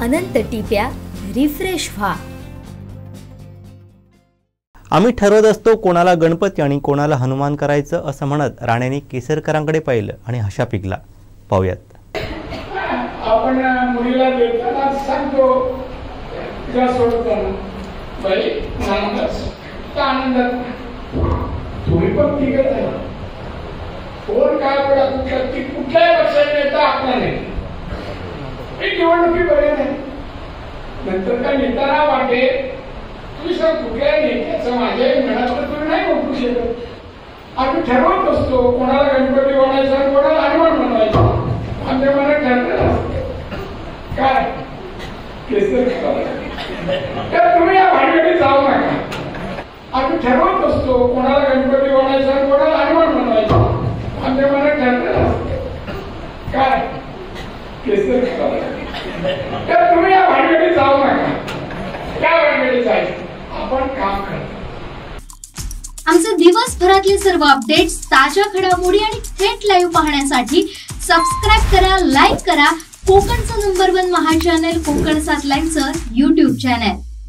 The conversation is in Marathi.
अनंत टिप्या रिफ्रेश व्हा। आम्ही ठरवत असतो कोणाला गणपती आणि कोणाला हनुमान करायचं असं म्हणत राणेंनी केसरकरांकडे पाहिलं आणि हशा पिकला। पाहूयात। आपण मुलीला देताना सांगतो तिला सोडताना बाई आनंदात तुम्ही पण तिघत आहे कोण काय पडत ती कुठल्याही पक्षात नेता आपला नाही एक निवडणुकी बरे नाही नंतर काय नेताना वाटे तुम्ही सर कुठल्याही नेत्याचं माझ्या मनात तुम्ही नाही ओळखू शकत। आम्ही ठरवत असतो कोणाला गणपती बनवायचा आणि कोणाला हनुमान बनवायचा आमच्या मनात ठरलेलं असतं काय केसर तर तुम्ही या भानगडीत जाऊ नका। आम्ही ठरवत असतो कोणाला गणपती बनवायचा आणि कोणाला हनुमान बनवायचा आमच्या मनात ठरलेलं असतं काय केसर तर तुम्ही या भानगडीत जाऊ नका। त्या भानगडीत जायचं आपण काम करतो। आमचे दिवसभरातले सर्व अपडेट्स ताज्या घडामोडी आणि थेट लाईव्ह पाहण्यासाठी सबस्क्राइब करा, लाईक करा कोकणचं नंबर 1 महा चॅनल कोकण 7 लाईव्हचं YouTube चॅनल।